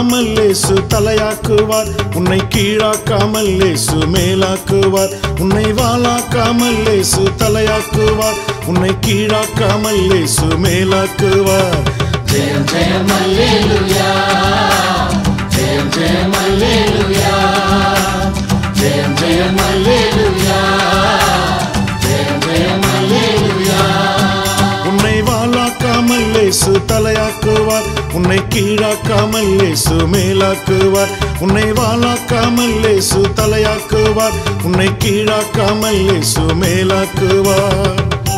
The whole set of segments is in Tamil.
வாலாக்காமல் இயேசு தலையாக்குவார் உன்னை கீழாக்காமல் இயேசு மேலாக்குவார் உன்னை வாலாக்காமல் இயேசு தலையாக்குவார் உன்னை கீழாக்காமல் இயேசு மேலாக்குவார் ஜெயம் ஜெயம் அல்லேலூயா ஜெயம் ஜெயம் அல்லேலூயா ஜெயம் ஜெயம் அல்லேலூயா ஜெயம் ஜெயம் அல்லேலூயா உன்னை வாலாக்காமல் இயேசு தலையாக்குவார் உன்னை கீழாக்காமல் இயேசு மேலாக்குவார் உன்னை வாலாக்காமல் இயேசு தலையாக்குவார் உன்னை கீழாக்காமல் இயேசு மேலாக்குவார்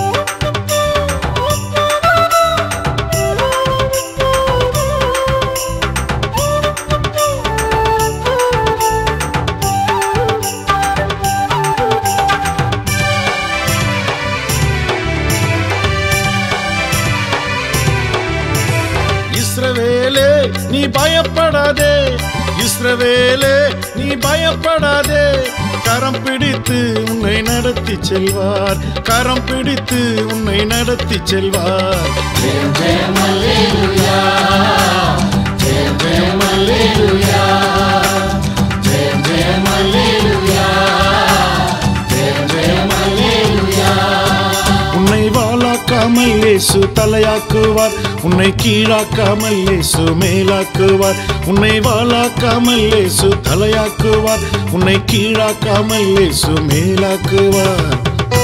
இஸ்ரவேலே நீ பயப்படாதே இஸ்ரவேலே நீ பயப்படாதே கரம் பிடித்து உன்னை நடத்தி செல்வார் கரம் பிடித்து உன்னை நடத்தி செல்வார் ஜெயம் ஜெயம் அல்லேலூயா ஜெயம் ஜெயம் அல்லேலூயா ஜெயம் ஜெயம் அல்லேலூயா ஜெயம் ஜெயம் அல்லேலூயா உன்னை வாலாக்காமல் இயேசு தலையாக்குவார் உன்னை கீழாக்காமல் இயேசு மேலாக்குவார் உன்னை வாலாக்காமல் இயேசு தலையாக்குவார் உன்னை கீழாக்காமல் இயேசு மேலாக்குவார்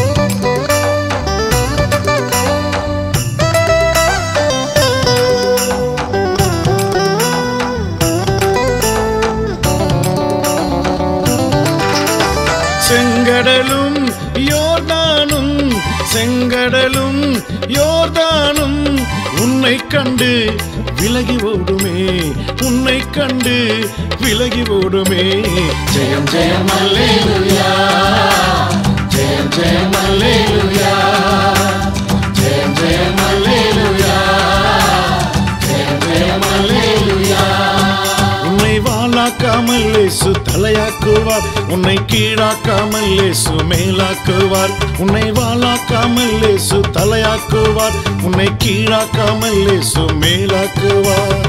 செங்கடலும் யோர்தானும் செங்கடலும் யோர்தானும் உன்னை கண்டு விலகி ஓடுமே உன்னை கண்டு விலகி ஓடுமே ஜெயம் ஜெயம் அல்லேலூயா ஜெயம் ஜெயம் அல்லேலூயா ஜெயம் ஜெயம் அல்லேலூயா ஜெயம் ஜெயம் அல்லேலூயா உன்னை வாலாக்காமல் இயேசு தலையாக்குவார் உன்னை கீழாக்காமல் இயேசு மேலாக்குவார் உன்னை வாலாக்காமல் இயேசு தலையாக்குவார் உன்னை கீழாக்காமல் இயேசு மேலாக்குவார்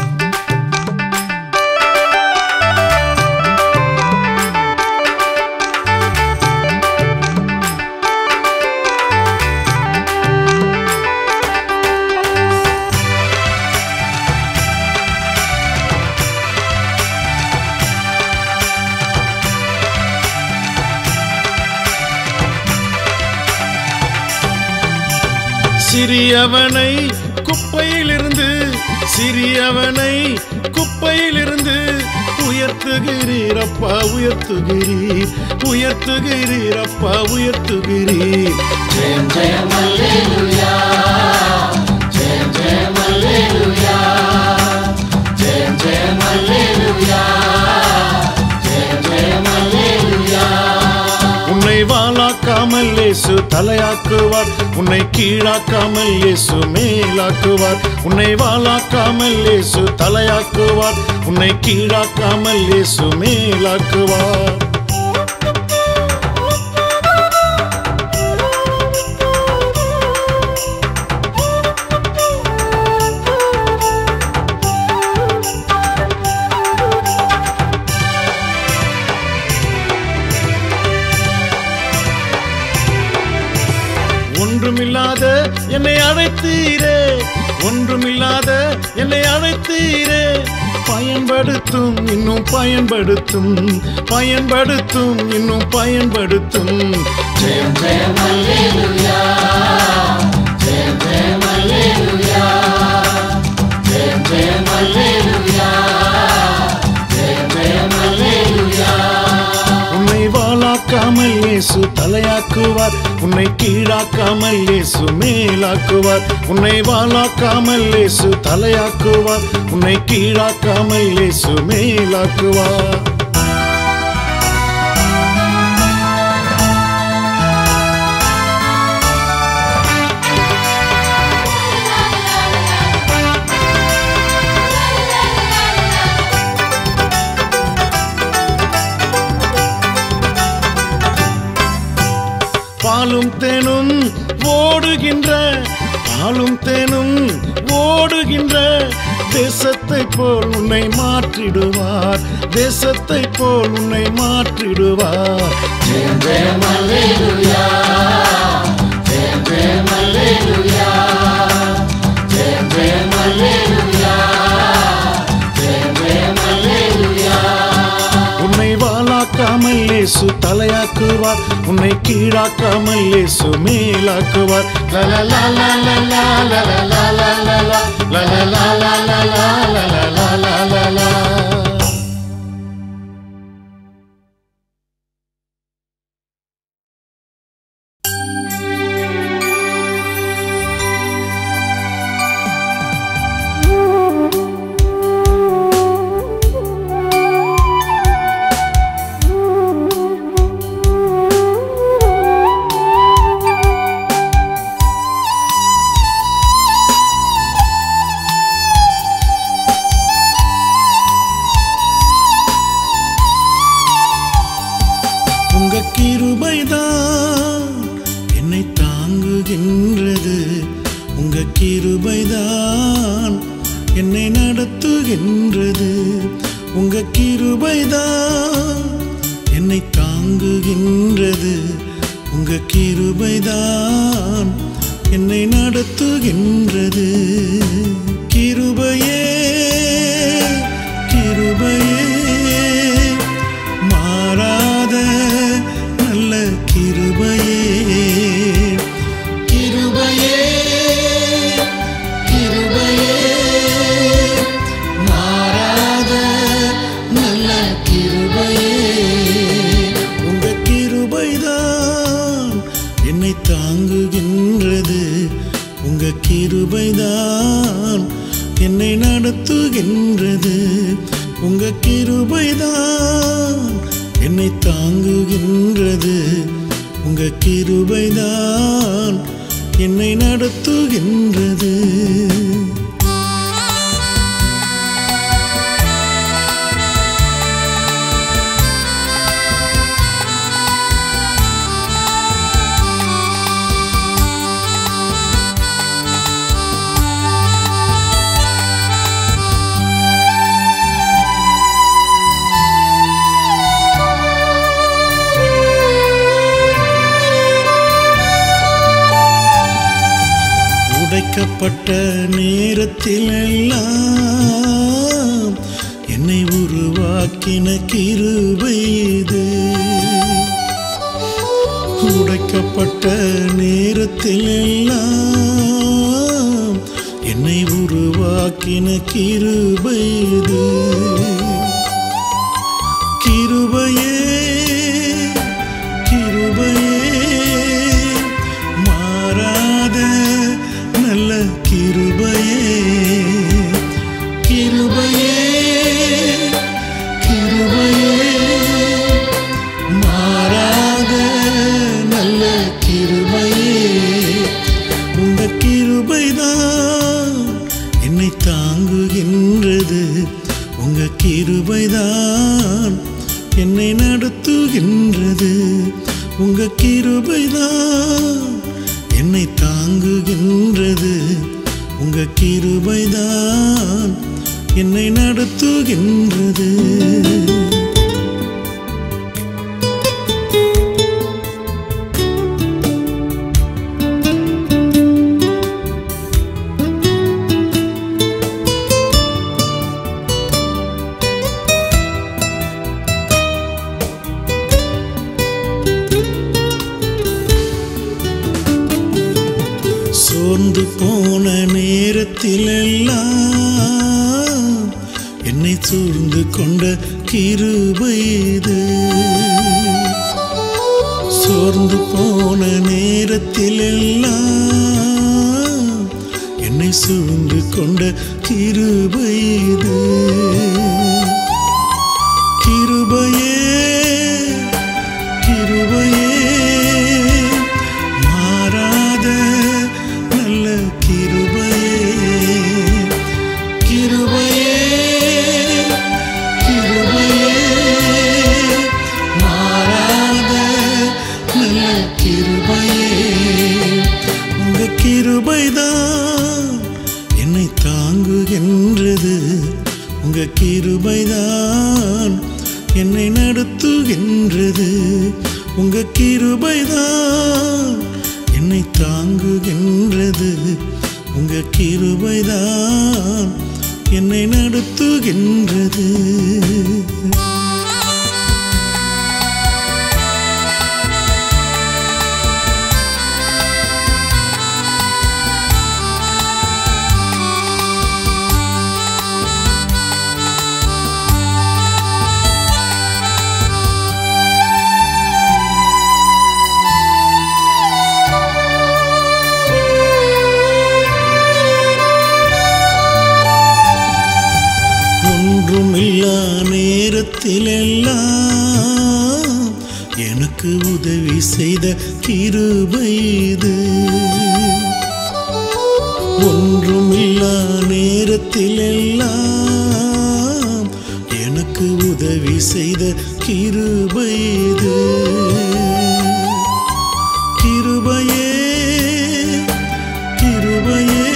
சிறியவனை குப்பையிலிருந்து சிறியவனை குப்பையிலிருந்து உயர்த்துகிறீர் அப்பா உயர்த்துகிறீர் உயர்த்துகிறீர் அப்பா உயர்த்துகிறீர் ஜெயம் ஜெயம் அல்லேலூயா ஜெயம் ஜெயம் அல்லேலூயா ஜெயம் ஜெயம் அல்லேலூயா ஜெயம் ஜெயம் அல்லேலூயா உன்னை வாலாக்காமல் இயேசு தலையாக்குவார் உன்னை கீழாக்காமல் இயேசு மேலாக்குவார் உன்னை வாலாக்காமல் இயேசு தலையாக்குவார் உன்னை கீழாக்காமல் இயேசு மேலாக்குவார் ஒன்றுமில்லாத என்னை அழைத்தீரே ஒன்றுமில்லாத என்னை அழைத்தீரே பயன்படுத்தும் இன்னும் பயன்படுத்தும் பயன்படுத்தும் இன்னும் பயன்படுத்தும் ஜெயம் ஜெயம் அல்லேலூயா ஜெயம் ஜெயம் அல்லேலூயா ஜெயம் ஜெயம் அல்லேலூயா ஜெயம் ஜெயம் அல்லேலூயா உன்னை வாலாக்காமல் இயேசு தலையாக்குவார் உன்னை கீழாக்காமல் இயேசு மேலாக்குவார் உன்னை வாலாக்காமல் இயேசு தலையாக்குவார் உன்னை கீழாக்காமல் இயேசு மேலாக்குவார் பாலும் தேனும் ஓடுகின்ற பாலும் தேனும் ஓடுகின்ற தேசத்தை போல் உன்னை மாற்றிடுவார், தேசத்தை போல் உன்னை மாற்றிடுவார். ஜெயம் ஜெயம் அல்லேலூயா, ஜெயம் ஜெயம் அல்லேலூயா, ஜெயம் ஜெயம் அல்லேலூயா, ஜெயம் ஜெயம் அல்லேலூயா. உன்னை வாளாக்காமல் இயேசு தலையாக்குவார், உன்னை கீழாக்காமல் இயேசு மேலாக்குவார். லலலா லலலா லலலா லலலா லலலா லலலா லலலா லலலா. கிருபைதான் என்னை நடத்துகின்றது, உங்க கிருபைதான் என்னை தாங்குகின்றது, உங்க கிருபைதான் என்னை நடத்துகின்றது. கிருபையே கிருபையே மாறாத நல்ல கிருபையே, கிருபையே கிருபையே மாறாத நல்ல கிருபையே, உங்க கிருபைதான் என்னை தாங்குகின்றது, உங்க கிருபைதான் என்னை நடத்துகின்றது, உங்க கிருபைதான் என்னை தாங்குகின்றது, உங்க கிருபைதான் என்னை நடத்துகின்றது. உடைக்கப்பட்ட நேரத்தில் எல்லாம் என்னை உருவாக்கின கிருபை இது, உடைக்கப்பட்ட நேரத்தில் எல்லாம் என்னை உருவாக்கின கிருபை இது. கிருபையே கிருபையே மாறாத நல்ல கிருபையே, கிருபையே கிருபையே மாறாத நல்ல கிருபையே, உங்க கிருபைதான் என்னை தாங்குகின்றது, உங்க கிருபைதான் என்னை நடத்துகின்றது, உங்க கிருபைதான் என்னை தாங்குகின்றது, உங்க கிருபைதான் என்னை நடத்துகின்றது. சோர்ந்து போன நேரத்தில் எல்லாம் என்னை சூழ்ந்து கொண்ட கிருபை இது, சோர்ந்து போன நேரத்தில் எல்லாம் என்னை சூழ்ந்து கொண்ட கிருபை இது. கிருபையே கிருபையே மாறாத நல்ல கிருபையே, கிருபையே கிருபையே மாறாத நல்ல கிருபையே, உங்க கிருபைதான் என்னை தாங்குகின்றது, உங்க கிருபைதான் என்னை நடத்துகின்றது. உங்க கிருபைதான் என்னை தாங்குகின்றது. உங்க கிருபைதான் என்னை நடத்துகின்றது. ஒன்றுமில்லா நேரத்திலெல்லாம் எனக்கு உதவி செய்த கிருபை இது. ஒன்றுமில்லா நேரத்திலெல்லாம் எனக்கு உதவி செய்த கிருபை இது. கிருபையே கிருபையே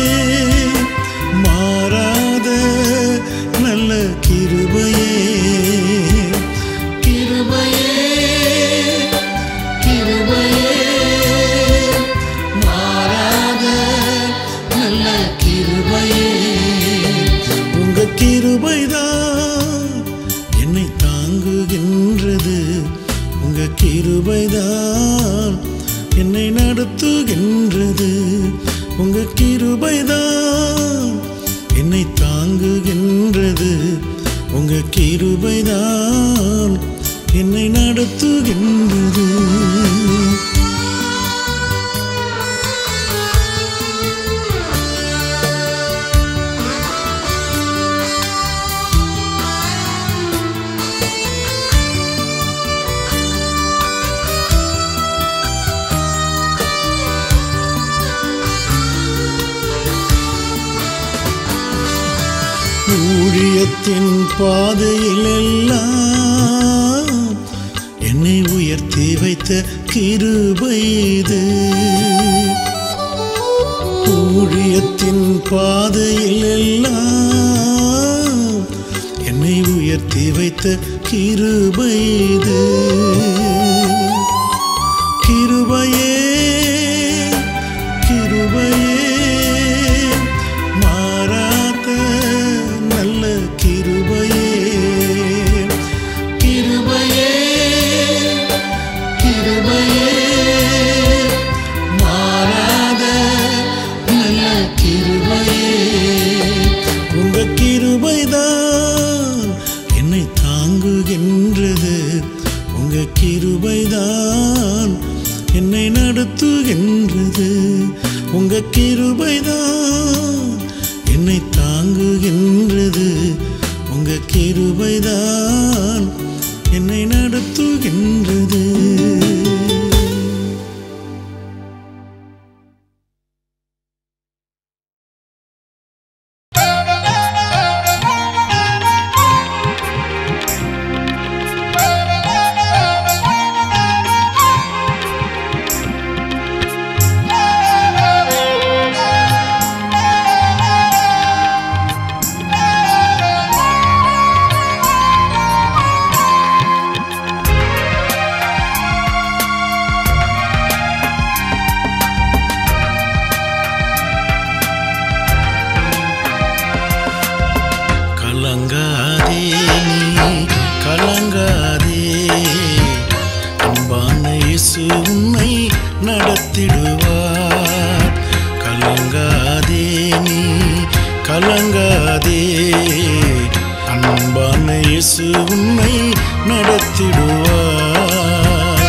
மாறாத நல்ல கிருபையே. கிருபையே கிருபையே மாறாத நல்ல கிருபையே. உங்க கிருபைதான் என்னை தாங்குகின்றது. உங்க கிருபைதான் என்னை நடத்துகின்றது. உங்க கிருபைதான் என்னை தாங்குகின்றது. உங்க கிருபைதான் என்னை நடத்துகின்றது. ஊழியத்தின் பாதையிலெல்லாம் என்னை உயர்த்தி வைத்த கிருபை இது. ஊழியத்தின் பாதையிலெல்லாம் என்னை உயர்த்தி வைத்த கிருபை இது. கிருபையே கிருபையே மாறாத நல்ல கிருபையே. கிருபையே கிருபையே மாறாத நல்ல கிருபையே. உங்க கிருபைதான் என்னை தாங்குகின்றது. உங்க கிருபைதான் என்னை நடத்துகின்றது. உங்க கிருபைதான் என்னை தாங்குகின்றது. உங்க கிருபைதான் என்னை நடத்துகின்றது. கலங்காதே நீ கலங்காதே, அன்பான இயேசு உன்னை நடத்திடுவார். கலங்காதே நீ கலங்காதே, அன்பான இயேசு உன்னை நடத்திடுவார்.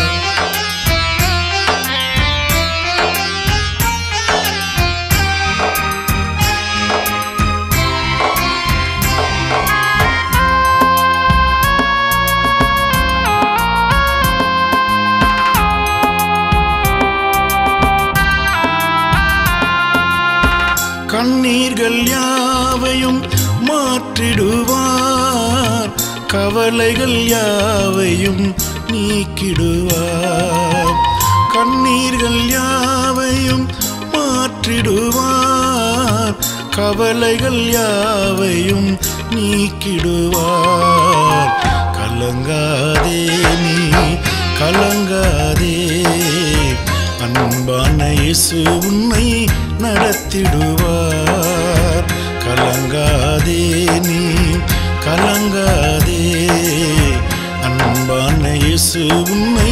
கண்ணீர்கள் யாவையும் மாற்றிடுவார், கவலைகள் யாவையும் நீக்கிடுவார். கண்ணீர்கள் யாவையும் மாற்றிடுவார், கவலைகள் யாவையும் நீக்கிடுவார். கலங்காதே நீ கலங்காதே, அன்பான இயேசு உன்னை நடத்திடுவார். கலங்காதே நீ கலங்காதே, அன்பான இயேசு உன்னை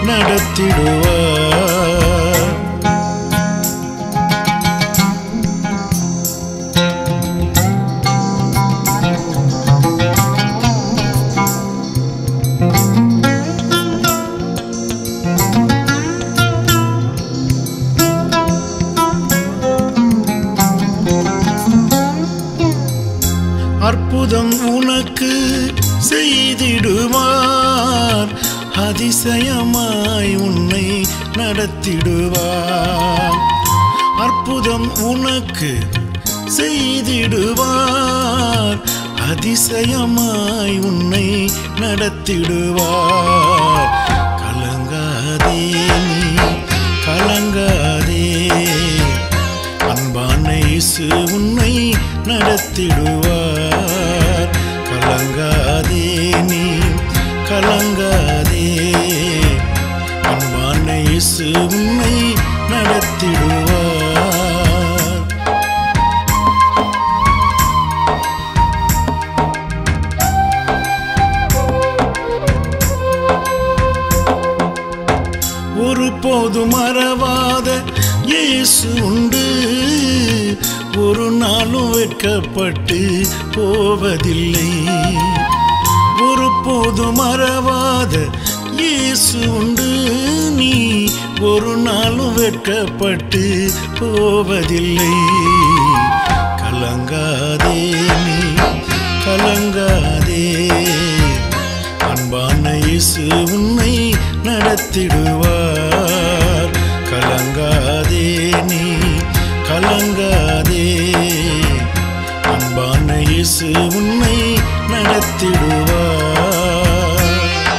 நடத்திடுவார். அற்புதம் உனக்கு செய்திடுவார், அதிசயமாய் உன்னை நடத்திடுவார். அற்புதம் உனக்கு செய்திடுவார், அதிசயமாய் உன்னை நடத்திடுவார். கலங்காதே நீ கலங்காதே, அன்பான இயேசு உன்னை நடத்திடுவார். கலங்காதே நீ கலங்காதே, அன்பான இயேசு உன்னை நடத்திடுவார். ஒருபோதும் மறவாத இயேசு உண்டு, ஒரு நாளும் வெட்கப்பட்டு போவதில்லை. ஒருபோதும் மறவாத இயேசு உண்டு, நீ ஒரு நாளும் வெட்கப்பட்டு போவதில்லை. கலங்காதே நீ கலங்காதே, அன்பான இயேசு உன்னை நடத்திடுவார். கலங்காதே நீ கலங்காதே, அன்பான இயேசு உன்னை நடத்திடுவார்.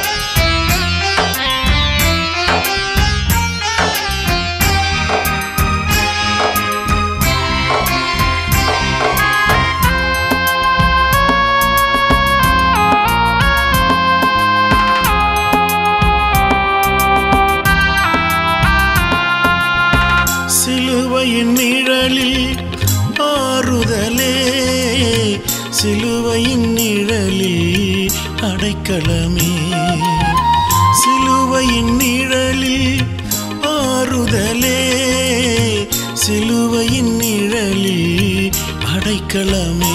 சிலுவையின் நிழலில் ஆறுதலே, சிலுவையின் நிழலில் அடைக்கலமே. சிலுவையின் நிழலில் ஆறுதலே, சிலுவையின் நிழலில் அடைக்கலமே.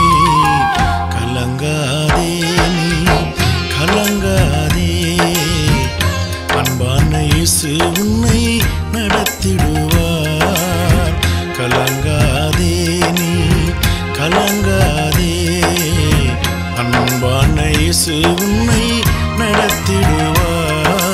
கலங்காதே நீ கலங்காதே, அன்பான இயேசு உன்னை நடத்திடுவார். கலங்காதே நீ கலங்காதே, அன்பான இயேசு உன்னை நடத்திடுவார்.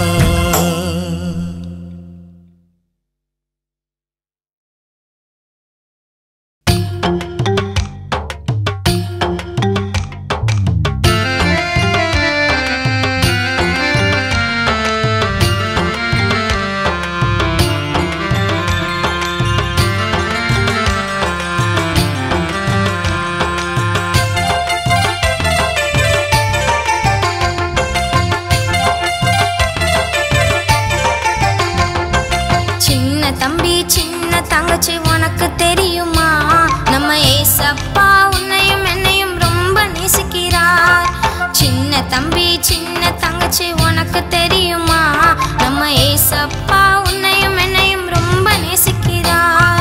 தங்கச்சி உனக்கு தெரியுமா, நம்ம ஏசப்பா உன்னையும் என்னையும் ரொம்ப நேசிக்கிறார். சின்ன தம்பி சின்ன தங்கச்சி உனக்கு தெரியுமா, நம்ம ஏசப்பா உன்னையும் என்னையும் ரொம்ப நேசிக்கிறார்.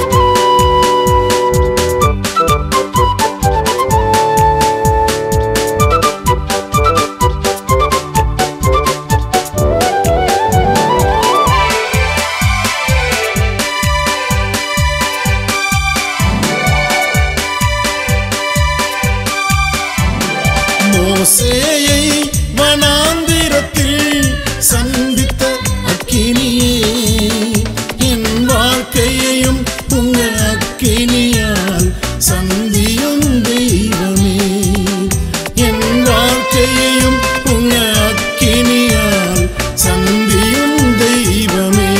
மோசேயை வனாந்திரத்தில் சந்தித்த அக்கினியே என் வாழ்க்கையையும் உங்க அக்கினியால் சந்தியும் தெய்வமே என் வாழ்க்கையையும் உங்க அக்கினியால் சந்தியும் தெய்வமே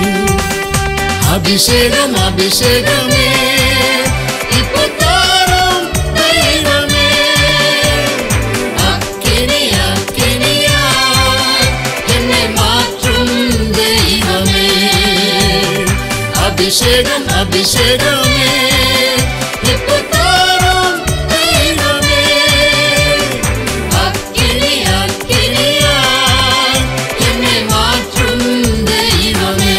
அபிஷேகம் அபிஷேகமே இப்போ தாரும் தெய்வமே அக்கினி அக்கினியாய் என்னை மாற்றும் தெய்வமே அபிஷேகம் அபிஷேகமே இப்போ தாரும் தெய்வமே அக்கினி அக்கினியாய் என்னை மாற்றும் தெய்வமே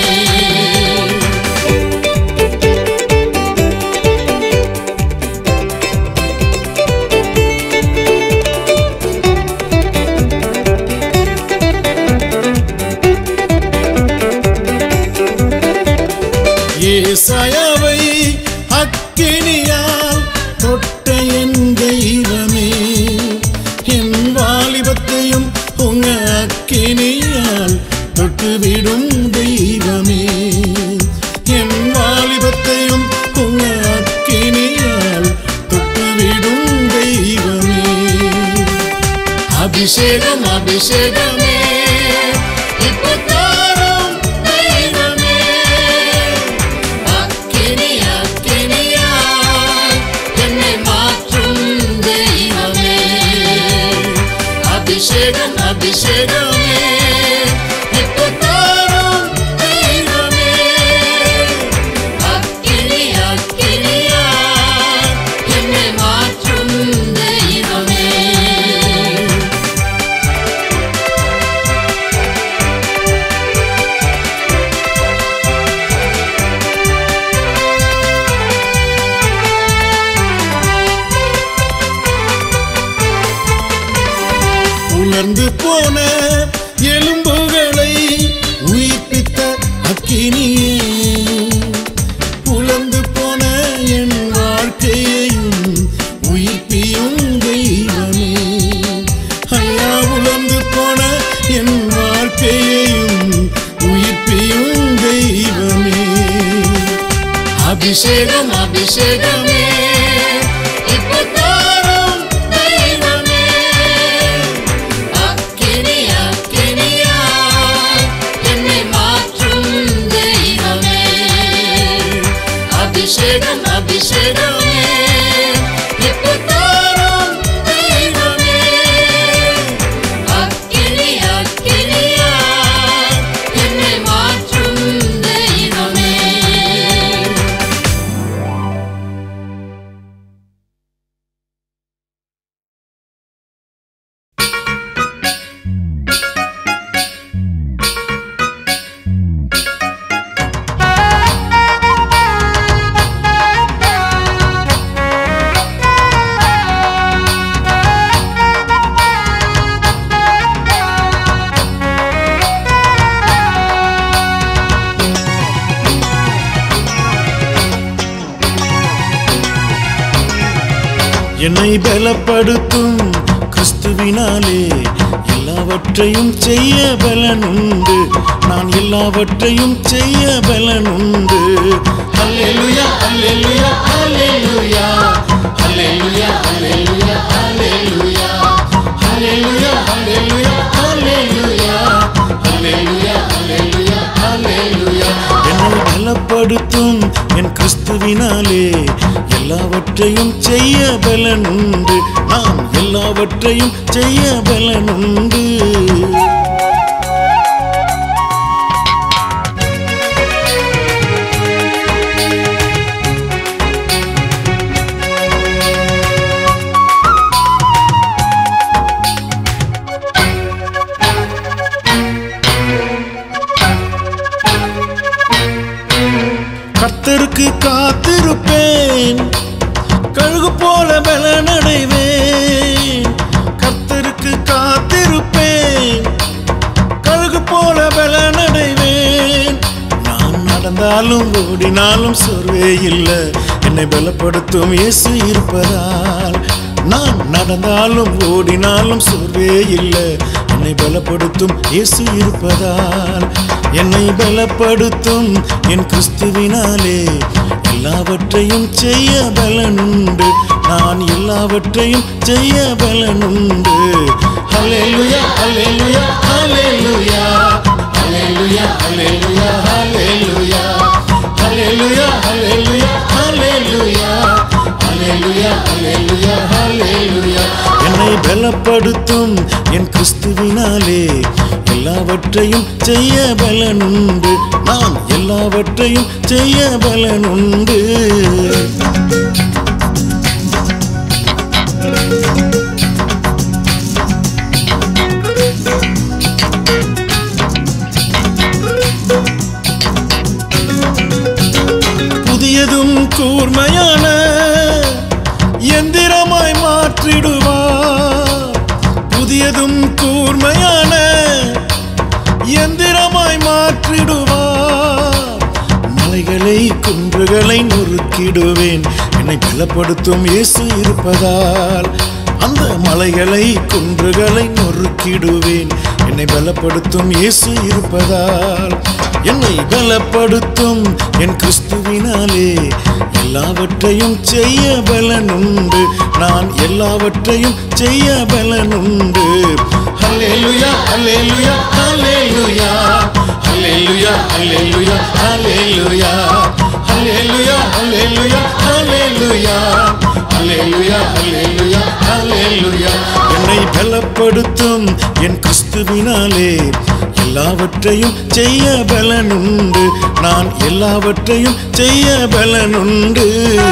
ஏசாயாவை அக்கினியால் தொட்ட என் தெய்வமே என் வாலிபத்தையும் உங்க அக்கினியால் தொட்டுவிடும் தெய்வமே என் வாலிபத்தையும் உங்க அக்கினியால் தொட்டுவிடும் தெய்வமே அபிஷேகம் அபிஷேகமே இப்போ தாரும் தெய்வமே அக்கினி அக்கினியாய் என்னை மாற்றும் தெய்வமே அபிஷேகம் அபிஷேகமே இப்போ தாரும் தெய்வமே அக்கினி அக்கினியாய் என்னை மாற்றும் தெய்வமே உலர்ந்து போன எலும்புகளை உயிர்ப்பித்த அக்கினியே உலர்ந்து போன என் வாழ்க்கையையும் உயிர்ப்பியும் தெய்வமே ஐயா உலர்ந்து போன என் வாழ்க்கையையும் உயிர்ப்பியும் தெய்வமே அபிஷேகம் அபிஷேகமே இப்போ தாரும் தெய்வமே அக்கினி அக்கினியாய் என்னை மாற்றும் தெய்வமே அபிஷேகம் அபிஷேகமே இப்போ தாரும் தெய்வமே அக்கினி அக்கினியாய் என்னை மாற்றும் தெய்வமே என்னை பலப்படுத்தும் கிறிஸ்துவினாலே எல்லாவற்றையும் செய்ய பலனுண்டு நான் எல்லாவற்றையும் செய்ய பலனுண்டு அல்லேலூயா அல்லேலூயா அல்லேலூயா அல்லேலூயா அல்லேலூயா அல்லேலூயா அல்லேலூயா அல்லேலூயா அல்லேலூயா அல்லேலூயா அல்லேலூயா அல்லேலூயா என்னை பலப்படுத்தும் என் கிறிஸ்துவினாலே எல்லாவற்றையும் செய்ய பலனுண்டு நாம் எல்லாவற்றையும் செய்ய பலனுண்டு கர்த்தருக்கு காத்திருப்பேன் கழுகு போல பலனடைவேன் கர்த்தருக்கு காத்திருப்பேன் கழுகு போல பலனடைவேன் நான் நடந்தாலும் ஓடினாலும் சோர்வே இல்லை என்னை பலப்படுத்தும் இயேசு இருப்பதால் நான் நடந்தாலும் ஓடினாலும் சோர்வே இல்லை. என்னை பலப்படுத்தும் இயேசு இருப்பதால், என்னை பலப்படுத்தும் என் கிறிஸ்துவினாலே எல்லாவற்றையும் செய்ய பலனுண்டு. நான் எல்லாவற்றையும் செய்ய பலனுண்டு. ஹல்லேலூயா ஹல்லேலூயா ஹல்லேலூயா ஹல்லேலூயா ஹல்லேலூயா ஹல்லேலூயா ஹல்லேலூயா ஹல்லேலூயா ஹல்லேலூயா ஹல்லேலூயா ஹல்லேலூயா ஹல்லேலூயா. என்னை பலப்படுத்தும் என் கிறிஸ்துவினாலே எல்லாவற்றையும் செய்ய பலனுண்டு. நான் எல்லாவற்றையும் செய்ய பலனுண்டு. புதியதும் கூர்மையான எந்திரமாய் மாற்றிடுவார். புதியதும் கூர்மையான எந்திரமாய் மாற்றிடுவார். மலைகளை குன்றுகளை நொறுக்கிடுவேன். என்னை பலப்படுத்தும் இயேசு இருப்பதால், அந்த மலைகளை குன்றுகளை நொறுக்கிடுவேன். என்னை பலப்படுத்தும் இயேசு இருப்பதால், என்னை பலப்படுத்தும் என் கிறிஸ்துவினாலே எல்லாவற்றையும் செய்ய பலனுண்டு. நான் எல்லாவற்றையும் செய்ய பலனுண்டு. ஹல்லேலூயா ஹல்லேலூயா ஹல்லேலூயா ஹல்லேலூயா ஹல்லேலூயா ஹல்லேலூயா ஹல்லேலூயா ஹல்லேலூயா ஹல்லேலூயா ஹல்லேலூயா ஹல்லேலூயா ஹல்லேலூயா. என்னை பலப்படுத்தும் என் கிறிஸ்துவினாலே எல்லாவற்றையும் செய்ய பலனுண்டு. நான் எல்லாவற்றையும் செய்ய பலனுண்டு.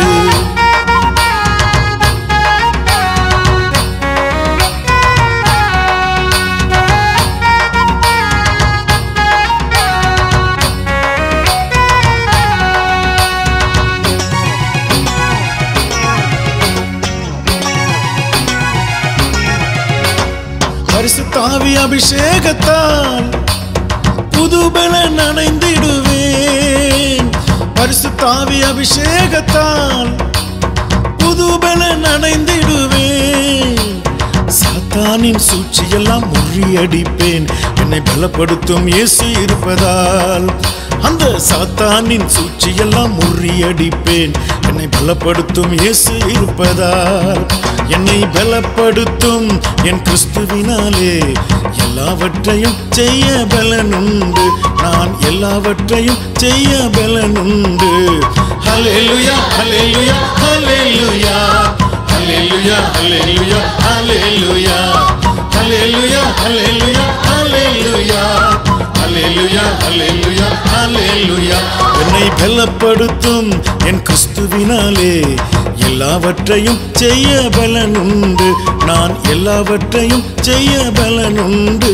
பரிசுத்தாவி அபிஷேகத்தால் புதுபலன் அடைந்திடுவேன். பரிசுத்தாவி அபிஷேகத்தால் புதுபலன் அடைந்திடுவேன். சாத்தானின் சூழ்ச்சியெல்லாம் முறியடிப்பேன். என்னை பலப்படுத்தும் இயேசு இருப்பதால், அந்த சாத்தானின் சூழ்ச்சியெல்லாம் முறியடிப்பேன். என்னை பலப்படுத்தும் இயேசு இருப்பதால், என்னை பலப்படுத்தும் என் கிறிஸ்துவினாலே எல்லாவற்றையும் செய்ய பலனுண்டு. நான் எல்லாவற்றையும் செய்ய பலனுண்டு. ஹல்லேலூயா ஹல்லேலூயா ஹல்லேலூயா ஹல்லேலூயா ஹல்லேலூயா ஹல்லேலூயா ஹல்லேலூயா ஹல்லேலூயா ஹல்லேலூயா ஹல்லேலூயா ஹல்லேலூயா ஹல்லேலூயா. என்னை பலப்படுத்தும் என் கிறிஸ்துவினாலே எல்லாவற்றையும் செய்ய பலனுண்டு. நான் எல்லாவற்றையும் செய்ய பலனுண்டு.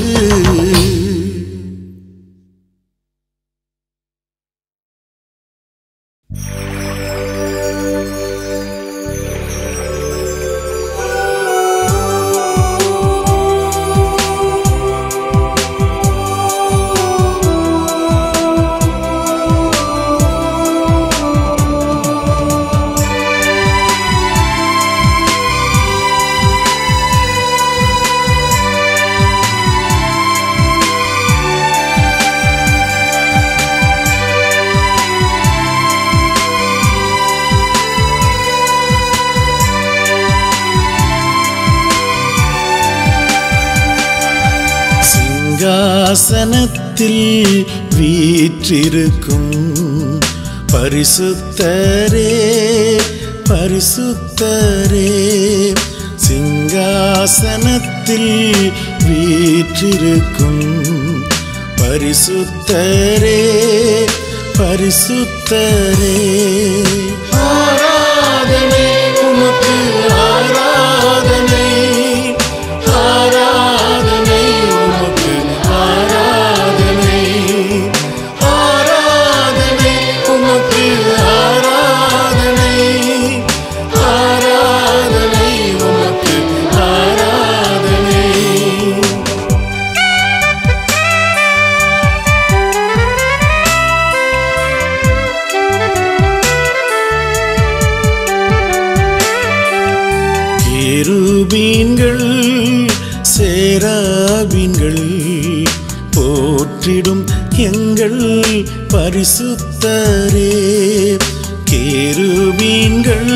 சிங்காசனத்தில் வீற்றிருக்கும் பரிசுத்தரே பரிசுத்தரே. சிங்காசனத்தில் வீற்றிருக்கும் பரிசுத்தரே பரிசுத்தரே. ஆராதனை உமக்கு ஆராதனை, ஆராதனை உமக்கு ஆராதனை, ஆராதனை உமக்கு ஆராதனை, ஆராதனை உமக்கு ஆராதனை. கேருபீன்கள் சேராபீன்கள் போற்றிடும் எங்கள் பரிசுத்தரே. கேருபீன்கள்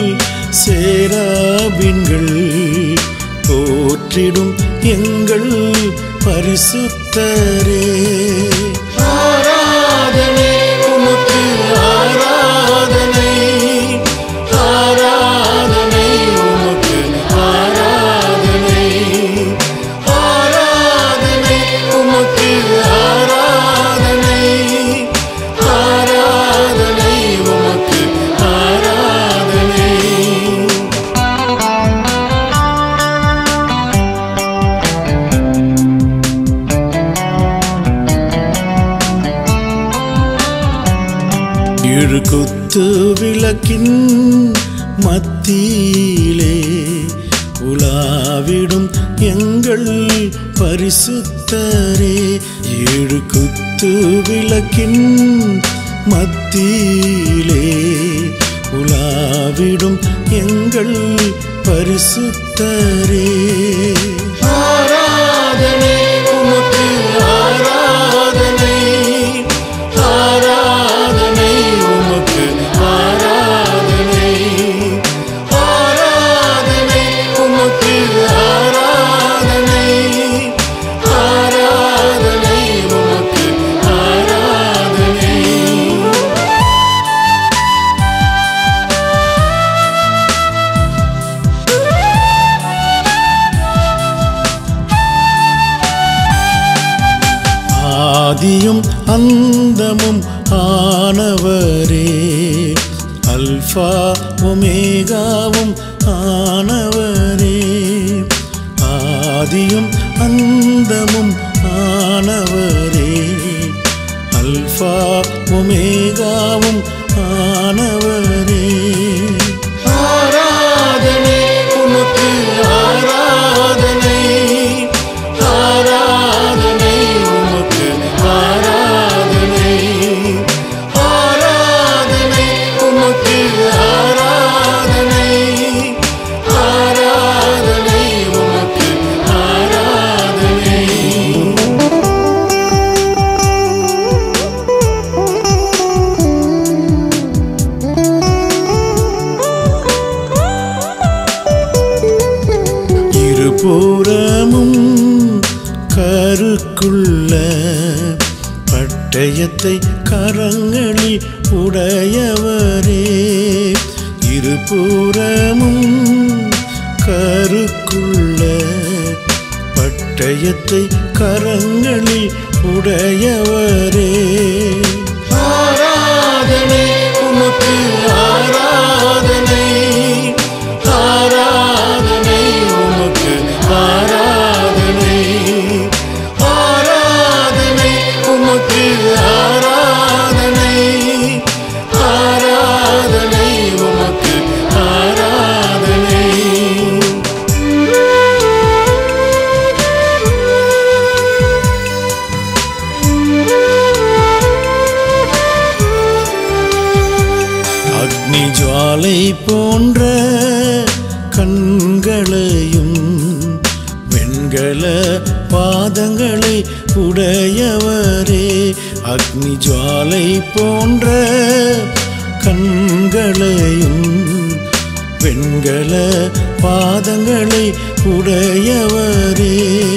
சேராபீன்கள் போற்றிடும் எங்கள் பரிசுத்தரே. ஆராதனை உமக்கு ஆராதனை, ஆராதனை உமக்கு ஆராதனை, ஆராதனை உமக்கு ஆராதனை, ஆராதனை உமக்கு ஆராதனை. ஏழு குத்து விளக்கின் மத்தியிலே உலாவிடும் எங்கள் பரிசுத்தரே. ஏழு குத்து விளக்கின் மத்தியிலே உலாவிடும் எங்கள் பரிசுத்தரே. ஆராதனை உமக்கு ஆராதனை, ஆராதனை உமக்கு ஆராதனை, ஆராதனை உமக்கு ஆராதனை, ஆராதனை உமக்கு ஆராதனை. ஆதியும் அந்தமும் ஆனவரே, அல்பா ஒமேகாவும் ஆனவரே. ஆதியும் அந்தமும் ஆனவரே, அல்பா ஒமேகாவும் ஆனவரே. ஆராதனை உமக்கு ஆராதனை, ஆராதனை உமக்கு ஆராதனை, ஆராதனை உமக்கு ஆராதனை, ஆராதனை உமக்கு ஆராதனை. இருபுறமும் கருக்குள்ள பட்டயத்தை கரங்களில் உடையவரே. இருபுறமும் கருக்குள்ள பட்டயத்தை கரங்களில் உடையவரே. ஆராதனை உமக்கு ஆராதனை, ஆராதனை உமக்கு ஆராதனை, ஆராதனை உமக்கு ஆராதனை, ஆராதனை உமக்கு ஆராதனை. அக்னி ஜுவாலை போன்ற கண்களையும் வெண்கல பாதங்களை உடையவரே. அக்னி ஜுவாலை போன்ற கண்களையும் வெண்கல பாதங்களை உடையவரே.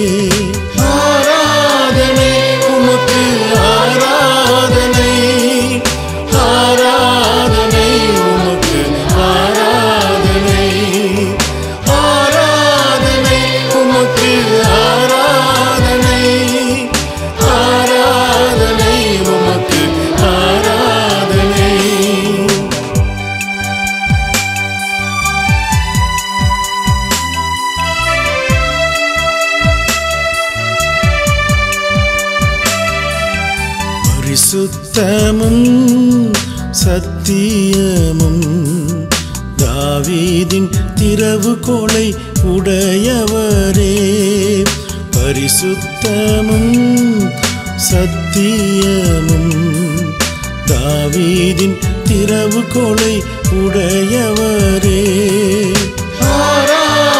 ஆராதனை உமக்கு ஆராதனை, ஆராதனை உமக்கு ஆராதனை, ஆராதனை உமக்கு ஆராதனை, ஆராதனை உமக்கு ஆராதனை. பரிசுத்தமும் சத்தியமும் தாவீதின் திறவுகோலை உடையவரே. பரிசுத்தமும் சத்தியமும் தாவீதின் திறவுகோலை உடையவரே. ஆராதனை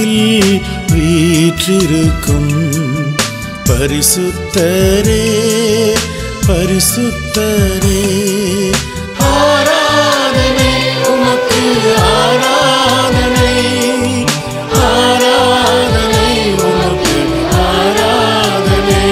வானத்தில் வீற்றிருக்கும் பரிசுத்தரே பரிசுத்தரே ஆராதனை உமக்கு ஆராதனை ஆராதனை உமக்கு ஆராதனை.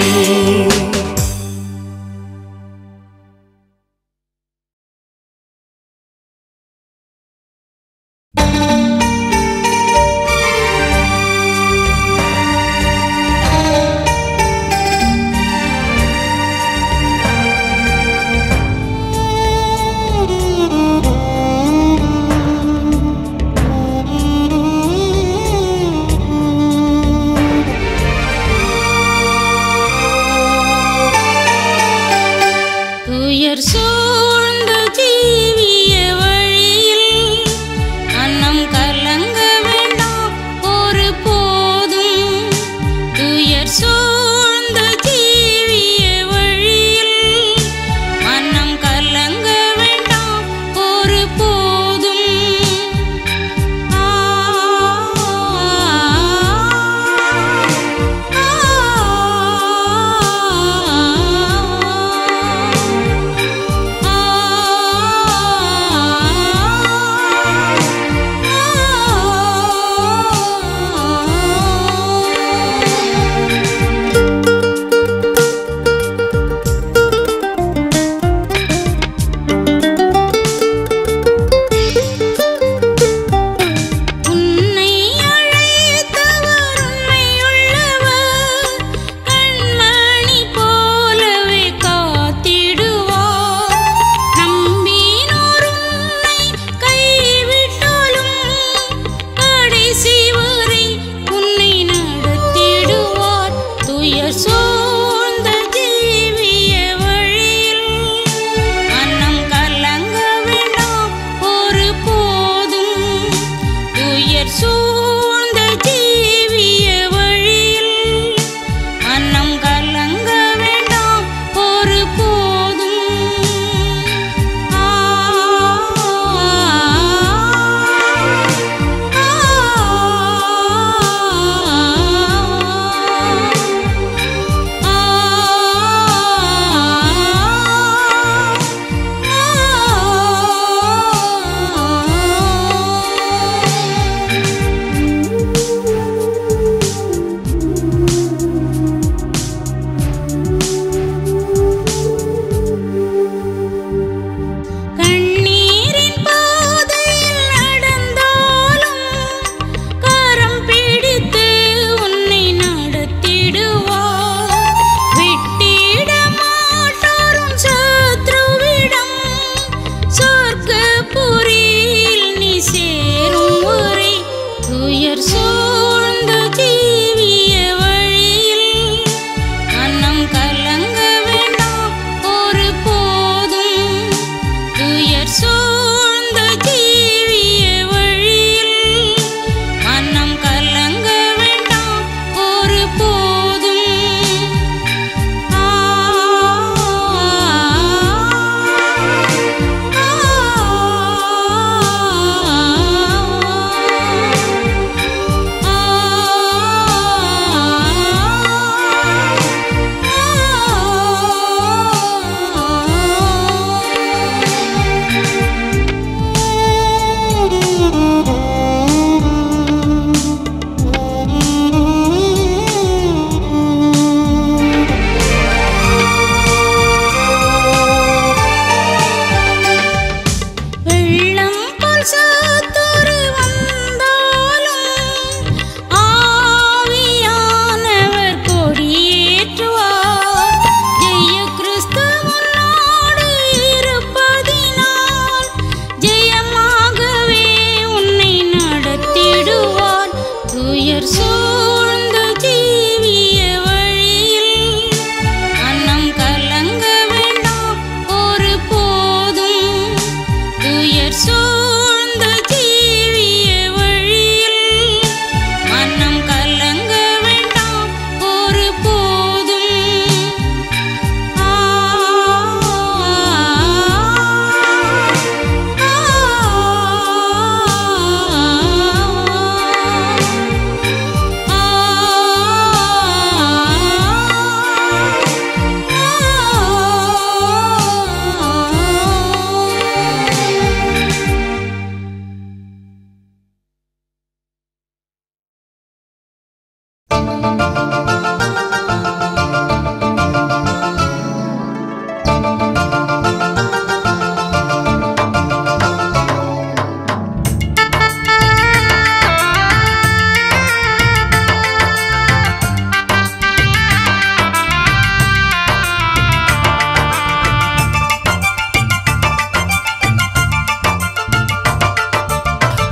துயர் சூழ்ந்த ஜீவிய வழியில் மனம் கலங்க வேண்டாம் ஒரு போதும். துயர் சூழ்ந்த ஜீவிய வழியில் மனம் கலங்க வேண்டாம் ஒரு போதும்.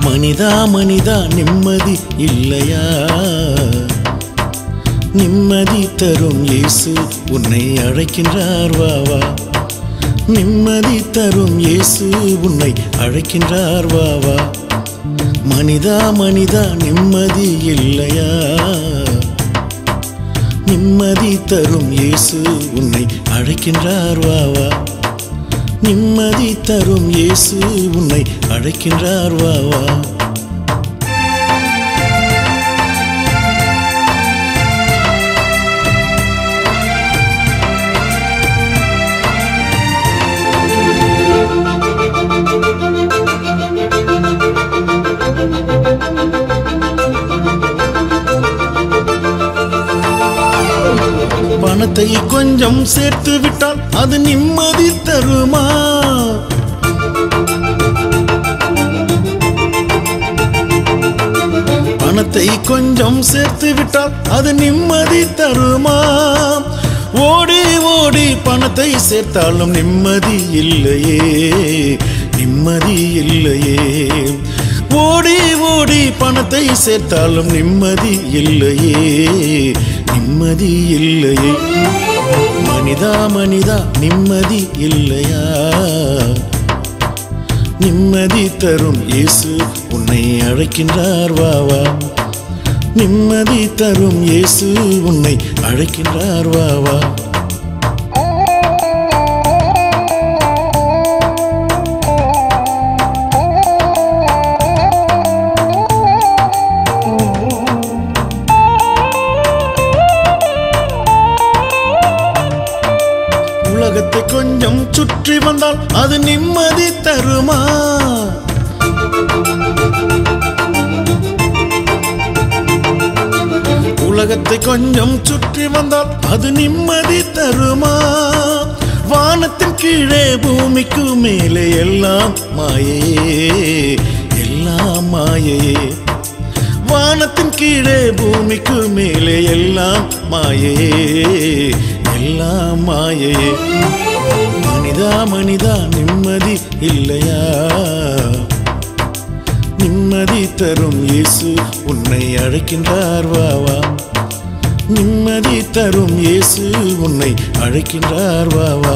மனிதா மனிதா நிம்மதி இல்லையா? நிம்மதி தரும் இயேசு உன்னை அழைக்கின்றார் வா வா. நிம்மதி தரும் இயேசு உன்னை அழைக்கின்றார் வா வா. மனிதா மனிதா நிம்மதி இல்லையா? நிம்மதி தரும் இயேசு உன்னை அழைக்கின்றார் வா வா. நிம்மதி தரும் இயேசு உன்னை அழைக்கின்றார் வா வா. பணத்தை கொஞ்சம் சேர்த்து விட்டால் அது நிம்மதி தருமா? பணத்தை கொஞ்சம் சேர்த்து விட்டால் அது நிம்மதி தருமா? ஓடி ஓடி பணத்தை சேர்த்தாலும் நிம்மதி இல்லையே, நிம்மதி இல்லையே. ஓடி ஓடி பணத்தை சேர்த்தாலும் நிம்மதி இல்லையே, நிம்மதி இல்லையே. மனிதா மனிதா நிம்மதி இல்லையா? நிம்மதி தரும் இயேசு உன்னை அழைக்கின்றார் வா வா. நிம்மதி தரும் இயேசு உன்னை அழைக்கின்றார் வா வா. உலகத்தை கொஞ்சம் சுற்றி வந்தால் அது நிம்மதி தருமா? உலகத்தை கொஞ்சம் சுற்றி வந்தால் அது நிம்மதி தருமா? வானத்தின் கீழே பூமிக்கு மேலே எல்லாம் மாயையே, எல்லாம் மாயையே. வானத்தின் கீழே பூமிக்கு மேலே எல்லாம் மாயையே, எல்லாம் மாயையே. மனிதா மனிதா நிம்மதி இல்லையா? நிம்மதி தரும் இயேசு உன்னை அழைக்கின்றார் வா வா. நிம்மதி தரும் இயேசு உன்னை அழைக்கின்றார் வா வா.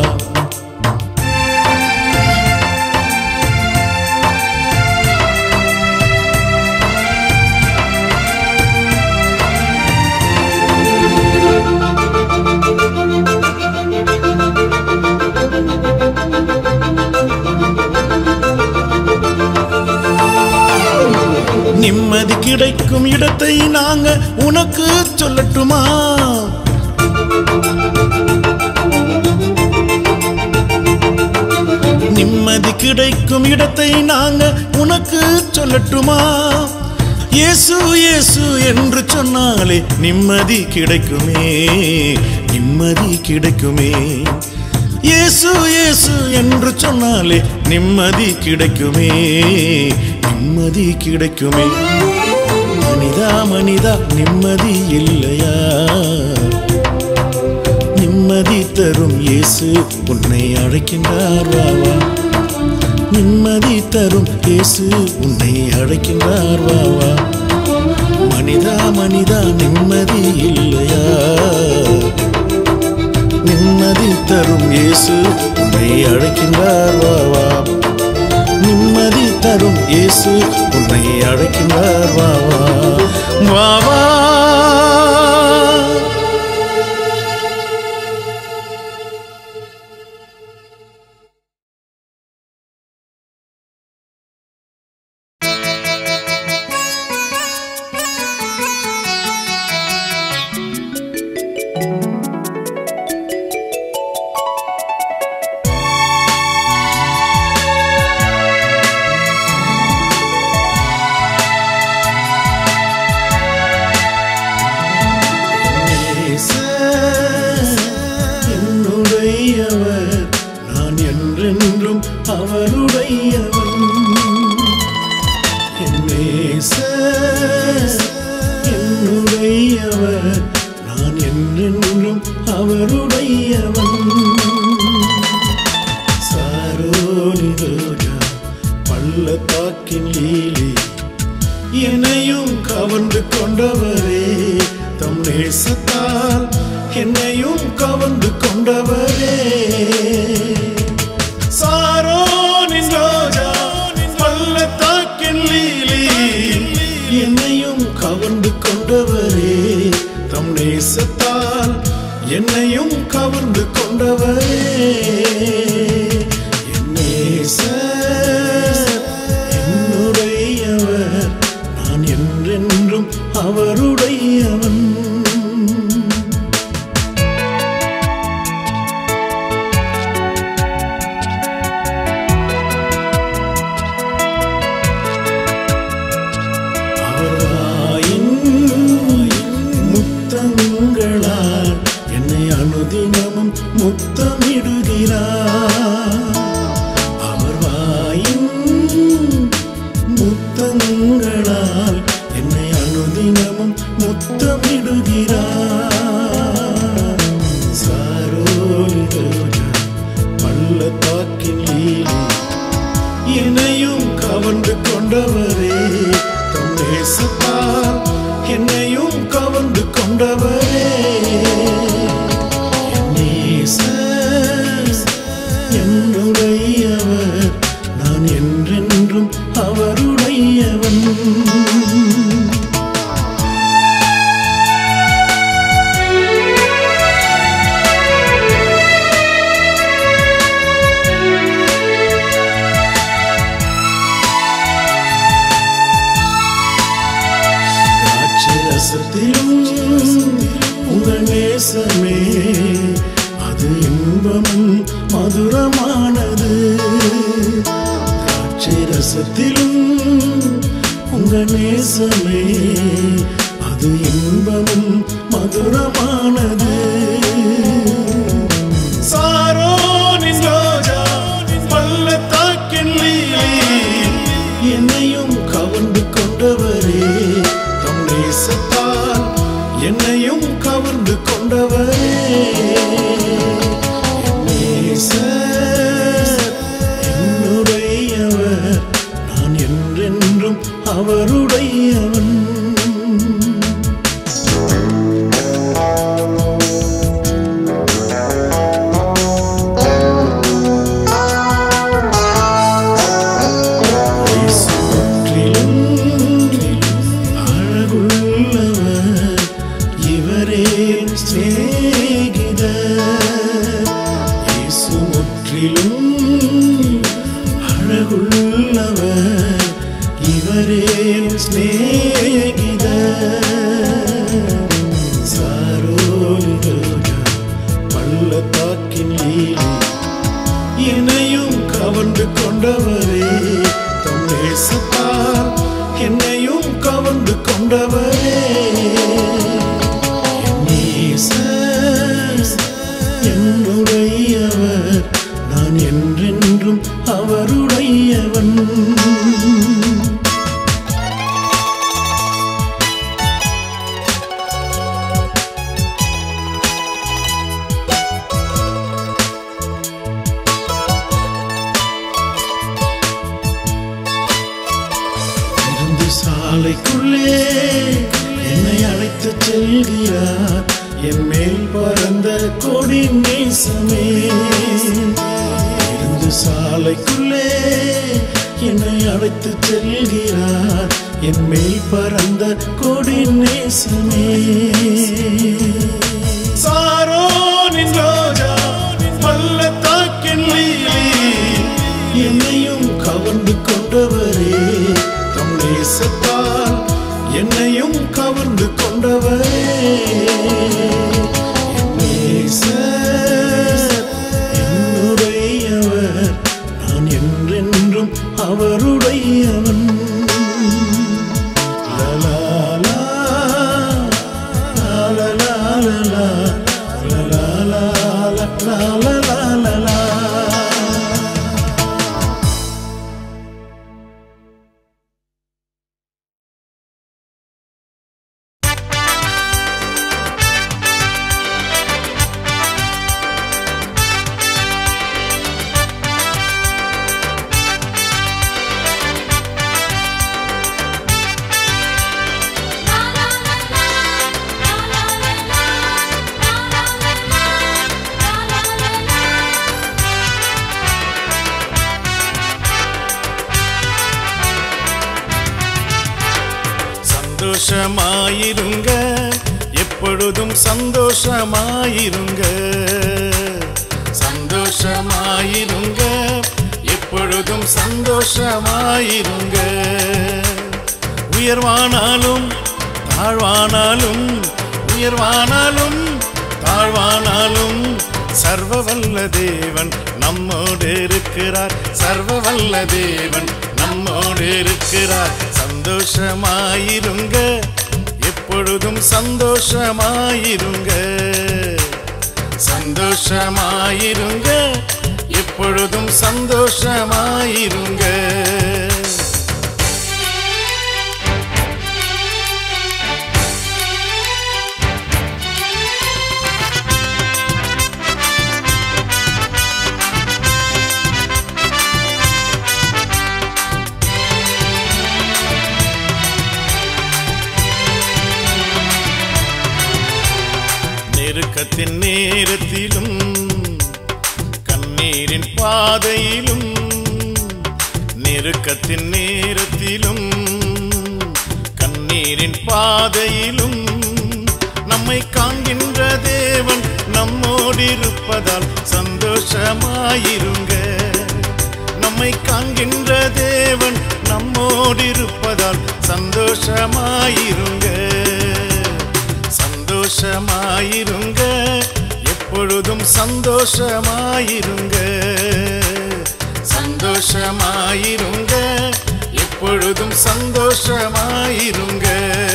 நிம்மதி கிடைக்கும் இடத்தை நாங்க உனக்கு சொல்லட்டுமா? நிம்மதி கிடைக்கும் இடத்தை நாங்க உனக்கு சொல்லட்டுமா? இயேசு இயேசு என்று சொன்னாலே நிம்மதி கிடைக்குமே, நிம்மதி கிடைக்குமே. இயேசு இயேசு என்று சொன்னாலே நிம்மதி கிடைக்குமே, நிம்மதி கிடைக்குமே. மனிதா மனிதா நிம்மதி இல்லையா? நிம்மதி தரும் இயேசு உன்னை அழைக்கின்றார் வா வா. நிம்மதி தரும் இயேசு உன்னை அழைக்கின்றார் வா வா. மனிதா மனிதா நிம்மதி இல்லையா? நிம்மதி தரும் இயேசு உன்னை அழைக்கின்றார் வா வா. நிம்மதி தரும் இயேசு உன்னை அழைக்கின்றார் வா வா. வா வா. நான் என்றென்றும் அவருடையவன். என்னுடையவர் நான் என்றென்றும் அவருடையவன். சாரோனி ரோஜா பள்ளத்தாக்கின் லீலி கொண்டவரே என் நேசர் என்னுடையவர் நான் என்றென்றும் அவருடையவன் முத்தங்களால் என்னை அனுதினமும் முத்தமிடுகிறார் அவர் வாயின் முத்தங்களால் என்னை அனுதினமும் முத்தமிடுகிறார் சாரோனி ரோஜா பள்ளத்தாக்கின் லீலி என்னையும் கவர்ந்து கொண்டவரே தம் நேசத்தால் என்னையும் கவர்ந்து கொண்டவரே என் நேசர் என்னுடையவர் நான் என்றென்றும் அவருடையவன் உங்கள் நேசமே அது இன்பமும் மதுரமானது திராட்சை ரசத்திலும் உங்கள் நேசமே அது இன்பமும் மதுரமானது சாரோனின் ரோஜா பள்ளத்தாக்கின் லீலி என்னையும் கவர்ந்து கொண்டவரே தம் நேசத்தால் என்னையும் கவர்ந்து கொண்டவரே என் நேசர் என்னுடையவர் நான் என்றென்றும் அவருடையவன் அழகுள்ளவர் இவரே ஸ்நேகிதர் சாரோனி ரோஜா பள்ளத்தாக்கின் லீலி என்னையும் கவர்ந்து கொண்டவரே தம் நேசத்தால் என்னையும் கவர்ந்து கொண்டவரே என் நேசர் என்னுடையவர் நான் என்றென்றும் அவருடையவன் இருந்து சாலைக்குள்ளே என்னை அழைத்து செல்கிறார் என் மேல் பறந்த கொடி நேசமே இருந்து சாலைக்குள்ளே என்னை அழைத்து செல்கிறார் என் மேல் பறந்த கொடி நேசமே சாரோனின் ரோஜா பள்ளத்தாக்கின் லீலி என்னையும் கவர்ந்து கொண்டவரே தம் நேசத்தால் என்னையும் கவர்ந்து கொண்டவரே என் நேசர் என்னுடையவர் நான் என்றென்றும் அவருடையவன் லலலா லலலா லலலா லலலா லலலா சந்தோஷமாயிருங்க, எப்பொழுதும் சந்தோஷமாயிருங்க. சந்தோஷமாயிருங்க, எப்பொழுதும் சந்தோஷமாயிருங்க. உயர்வானாலும் தாழ்வானாலும், உயர்வானாலும் தாழ்வானாலும் சர்வ வல்ல தேவன் நம்மோடு இருக்கிறார், சர்வ வல்ல தேவன் நம்மோடு இருக்கிறார். சந்தோஷமாயிருங்க, எப்பொழுதும் சந்தோஷமாயிருங்க, சந்தோஷமாயிருங்க, எப்பொழுதும் சந்தோஷமாயிருங்க. நெருக்கத்தின் நேரத்திலும் கண்ணீரின் பாதையிலும், நெருக்கத்தின் நேரத்திலும் கண்ணீரின் பாதையிலும் நம்மை காண்கின்ற தேவன் நம்மோடு இருப்பதால் சந்தோஷமாயிருங்க. நம்மை காண்கின்ற தேவன் நம்மோடு இருப்பதால் சந்தோஷமாயிருங்க, சந்தோஷமாயிருங்க, எப்பொழுதும் சந்தோஷமாயிருங்க, சந்தோஷமாயிருங்க, எப்பொழுதும் சந்தோஷமாயிருங்க.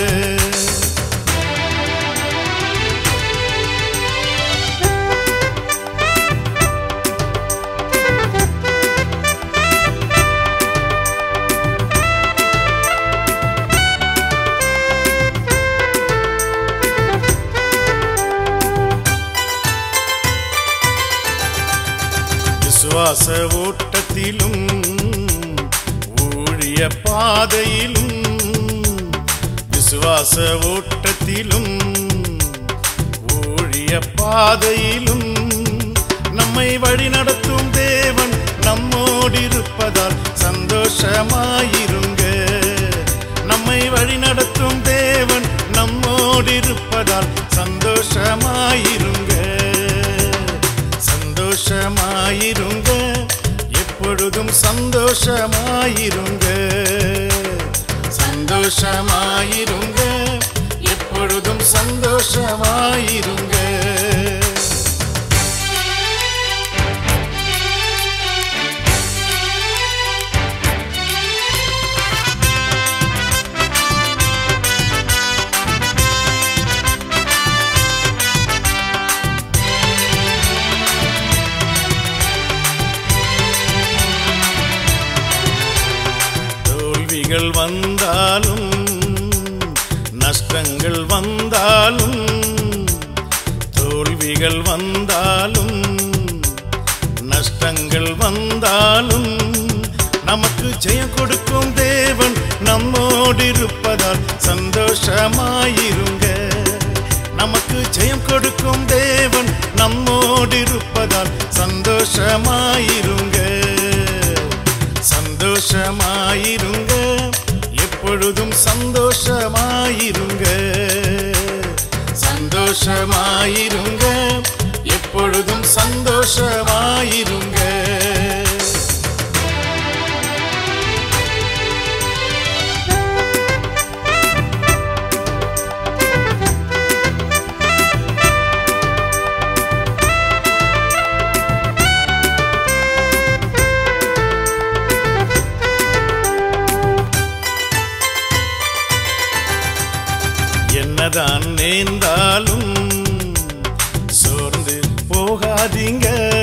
விசுவாச ஓட்டத்திலும் ஊழிய பாதையிலும், விசுவாச ஓட்டத்திலும் ஊழிய பாதையிலும் நம்மை வழிநடத்தும் தேவன் நம்மோடு இருப்பதால் சந்தோஷமாயிருங்க. நம்மை வழிநடத்தும் தேவன் நம்மோடு இருப்பதால் சந்தோஷமாயிருங்க, சந்தோஷமாயிருங்க, எப்பொழுதும் சந்தோஷமாயிருங்க, சந்தோஷமாயிருங்க, எப்பொழுதும் சந்தோஷமாயிருங்க. தோல்விகள் வந்தாலும் நஷ்டங்கள் வந்தாலும், தோல்விகள் வந்தாலும் நஷ்டங்கள் வந்தாலும் நமக்கு ஜெயம் கொடுக்கும் தேவன் நம்மோடு இருப்பதால் சந்தோஷமாயிருங்க. நமக்கு ஜெயம் கொடுக்கும் தேவன் நம்மோடு இருப்பதால் சந்தோஷமாயிருங்க, சந்தோஷமாயிருங்க, எப்பொழுதும் சந்தோஷமாயிருங்க, சந்தோஷமாயிருங்க, எப்பொழுதும் சந்தோஷமாயிருங்க. என்னதான் நேர்ந்தாலும் சோர்ந்து போகாதீங்க,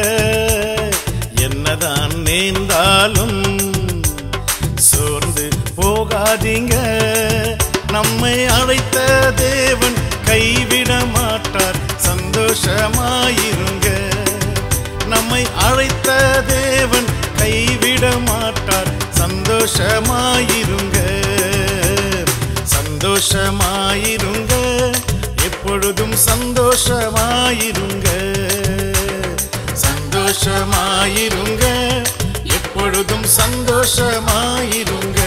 என்னதான் நேர்ந்தாலும் சோர்ந்து போகாதீங்க. நம்மை அழைத்த தேவன் கைவிட மாட்டார், சந்தோஷமாயிருங்க. நம்மை அழைத்த தேவன் கைவிட மாட்டார், சந்தோஷமாயிருங்க, சந்தோஷமாயிருங்க, எப்பொழுதும் சந்தோஷமாயிருங்க, சந்தோஷமாயிருங்க, எப்பொழுதும் சந்தோஷமாயிருங்க.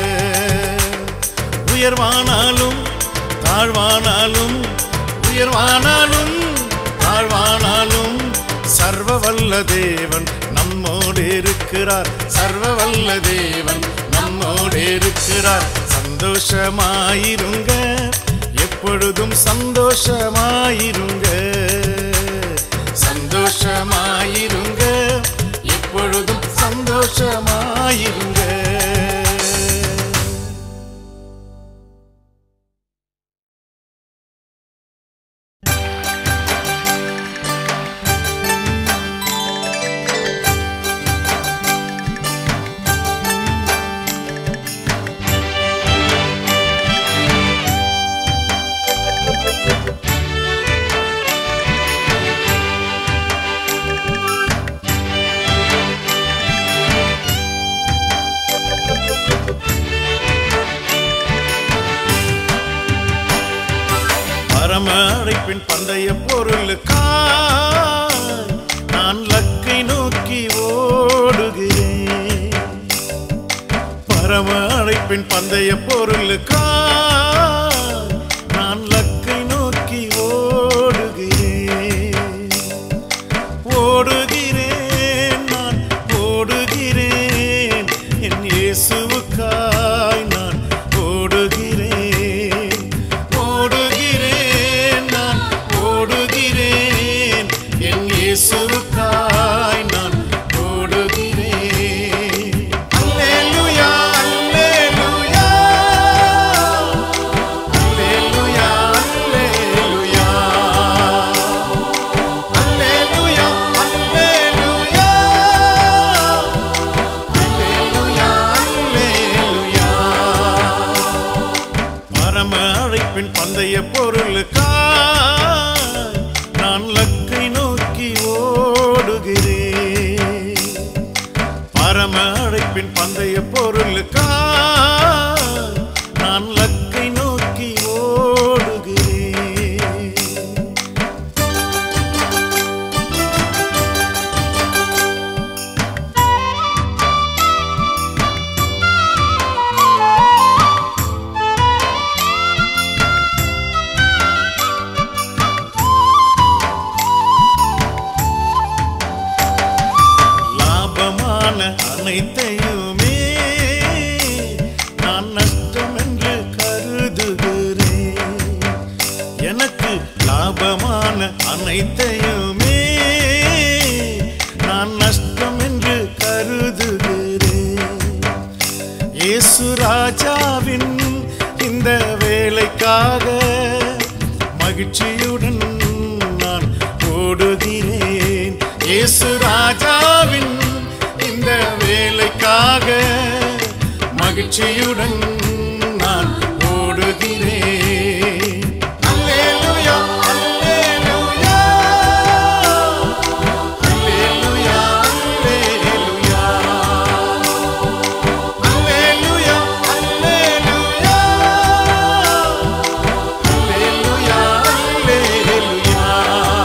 உயர்வானாலும் தாழ்வானாலும், உயர்வானாலும் தாழ்வானாலும் சர்வ வல்ல தேவன் நம்மோடு இருக்கிறார். சர்வ வல்ல தேவன் நம்மோடு இருக்கிறார். சந்தோஷமாயிருங்க, எப்பொழுதும் சந்தோஷமாயிருங்க. சந்தோஷமாயிருங்க, எப்பொழுதும் சந்தோஷமாயிருங்க. பரம அழைப்பின் பந்தய பொருளுக்காய் நான் லக்கை நோக்கி ஓடுகிறேன். பரம அழைப்பின் பந்தய பொருளுக்காய் நான் லக்கை நோக்கி ஓடுகிறேன். ஓடுகிறேன், நான் ஓடுகிறேன், என் இயேசுவுக்காய் நான் ஓடுகிறேன். ஓடுகிறேன், நான் ஓடுகிறேன், என் இயேசுவுக்காய் நான் ஓடுகிறேன். அல்லேலூயா, அல்லேலூயா, அல்லேலூயா, அல்லேலூயா, அல்லேலூயா, அல்லேலூயா, அல்லேலூயா, அல்லேலூயா. பரம அழைப்பின் பந்தய பொருளுக்காய் நான் லக்கை நோக்கி ஓடுகிறேன். பரம அழைப்பின் பந்தய பொருளுக்காய் நான் லக்கை நோக்கி ஓடுகிறேன். லாபமான அனைத்தையுமே நான் நஷ்டம் என்று கருதுகிறேன். எனக்கு லாபமான அனைத்தையுமே நான் நஷ்டம் என்று கருதுகிறேன். இயேசு ராஜாவின் இந்த வேலைக்காக மகிழ்ச்சியுடன் நான் ஓடுகிறேன். இயேசு ராஜாவின் இந்த வேலைக்காக மகிழ்ச்சியுடன் நான் ஓடுகிறேன். அல்லேலூயா, அல்லேலூயா, அல்லேலூயா, அல்லேலூயா, அல்லேலூயா, அல்லேலூயா, அல்லேலூயா, அல்லேலூயா.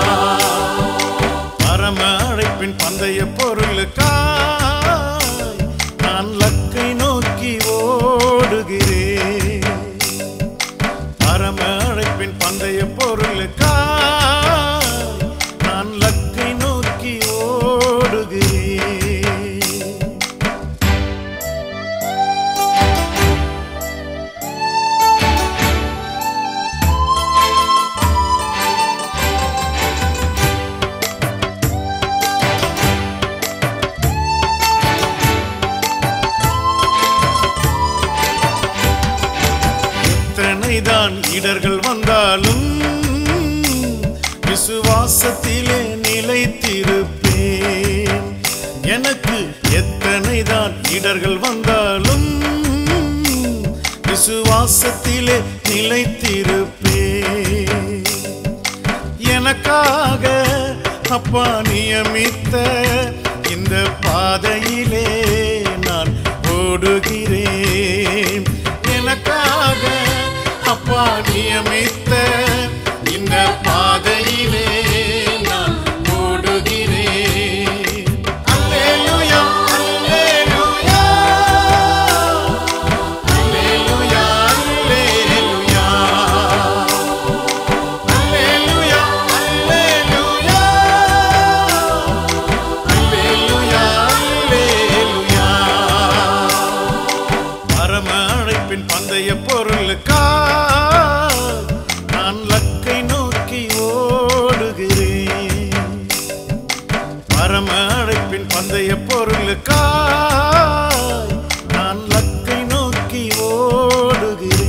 பரம அழைப்பின் பந்தய பொருளுக்காய் நான் லக்கை நோக்கி ஓடுகிறேன். பரம அழைப்பின் பந்தய பொருளுக்காய் நான் லக்கை நோக்கி ஓடுகிறேன். எத்தனைதான் இடர்கள் வந்தாலும் விசுவாசத்திலே நிலைத்திருப்பேன். எனக்கு எத்தனைதான் இடர்கள் வந்தாலும் விசுவாசத்திலே நிலைத்திருப்பேன். எனக்காக அப்பா நியமித்த இந்த பாதையிலே நான் ஓடுகிறேன். எனக்காக அப்பா நியமித்த இந்த பாதையிலே நான் ஓடுகிறேன். அல்லேலூயா, அல்லேலூயா, அல்லேலூயா, அல்லேலூயா, அல்லேலூயா, அல்லேலூயா, அல்லேலூயா, பந்தய பொருளுக்கா நான் லக்கை நோக்கி ஓடுகிறேன். பரம அழைப்பின் பந்தய பொருளுக்கா நான் லக்கை நோக்கி ஓடுகிறேன்.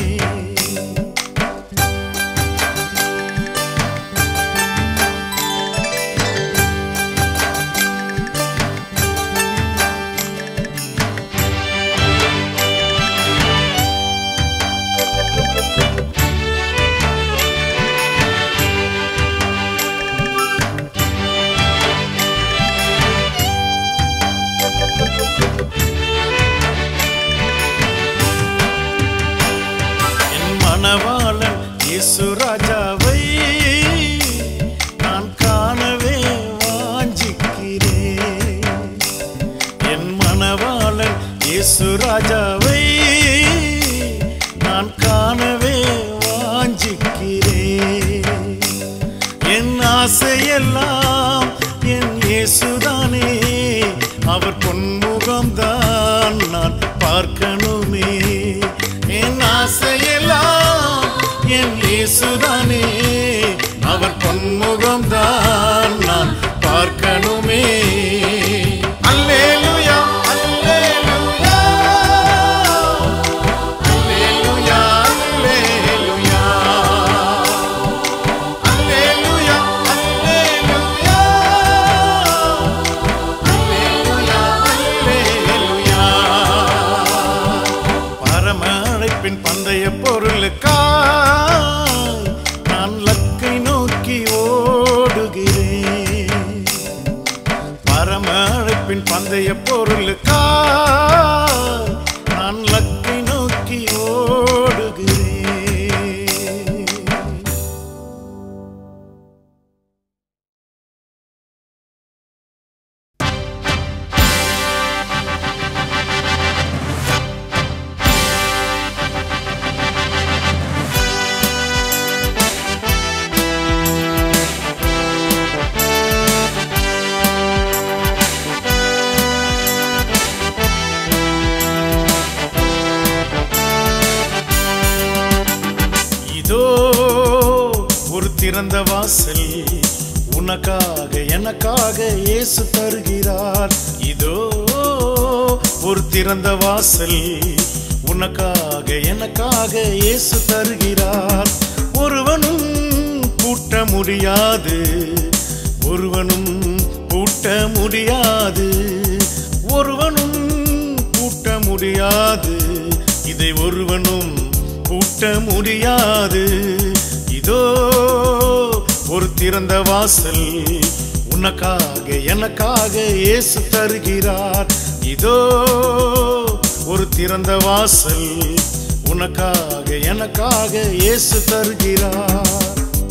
மணவாளன் இயேசு ராஜாவை நான் காணவே வாஞ்சிக்கிறேன். என் மணவாளன் இயேசு ராஜாவை நான் காணவே வாஞ்சிக்கிறேன். என் ஆசையெல்லாம் என் இயேசுதானே, அவர் பொன்முகம்தான் நான் பார்க்கணுமே. என் ஆசையெல்லாம் என் இயேசுதானே, அவர் பொன்முகம்தான் நான் பார்க்கணுமே. அல்லேலூயா அல்லேலூயா அல்லேலூயா அல்லேலூயா அல்லேலூயா அல்லேலூயா அல்லேலூயா. பரம அழைப்பின் பந்தய பொருளுக்காய் நான் லக்கை நோக்கி ஓடுகிறேன். பரம அழைப்பின் பந்தய பொருளுக்காய் நான் லக்கை நோக்கி ஓடுகிறேன். இதோ ஒரு திறந்த வாசல் உனக்காக எனக்காக இயேசு தருகிறார். இதோ ஒரு திறந்த வாசல் உனக்காக எனக்காக இயேசு தருகிறார். ஒருவனும் பூட்ட முடியாது, ஒருவனும் பூட்ட முடியாது, ஒருவனும் பூட்ட முடியாது, இதை ஒருவனும் பூட்ட முடியாது. இதோ ஒரு திறந்த வாசல் உனக்காக எனக்காக இயேசு தருகிறார். இதோ ஒரு திறந்த வாசல் உனக்காக எனக்காக இயேசு தருகிறார்.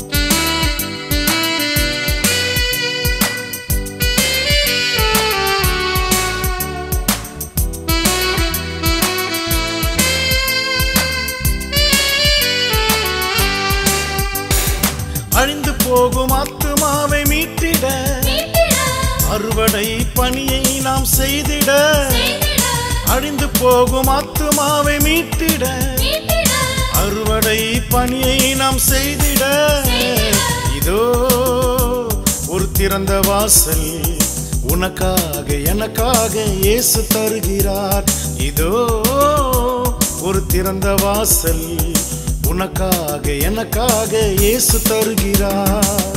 அழிந்து போகும் ஆத்துமாவை மீட்டிட அறுவடை பணியை நாம் செய்திட. அழிந்து போகும் ஆத்துமாவை மீட்டிட அறுவடை பணியை நாம் செய்திட. இதோ ஒரு திறந்த வாசல் உனக்காக எனக்காக இயேசு தருகிறார். இதோ ஒரு திறந்த வாசல் உனக்காக எனக்காக இயேசு தருகிறார்.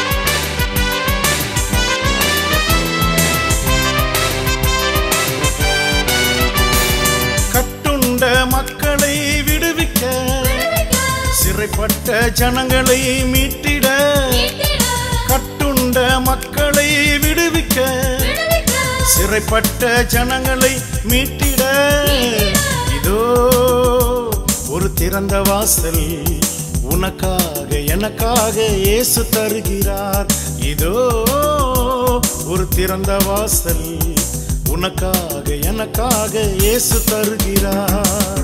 கட்டுண்ட மக்களை விடுவிக்க, சிறைப்பட்ட ஜனங்களை மீட்டிட. கட்டுண்ட மக்களை விடுவிக்க, சிறைப்பட்ட ஜனங்களை மீட்டிட. இதோ ஒரு திறந்த வாசல் உனக்காக எனக்காக இயேசு தருகிறார். இதோ ஒரு திறந்த வாசல் உனக்காக எனக்காக இயேசு தருகிறார்.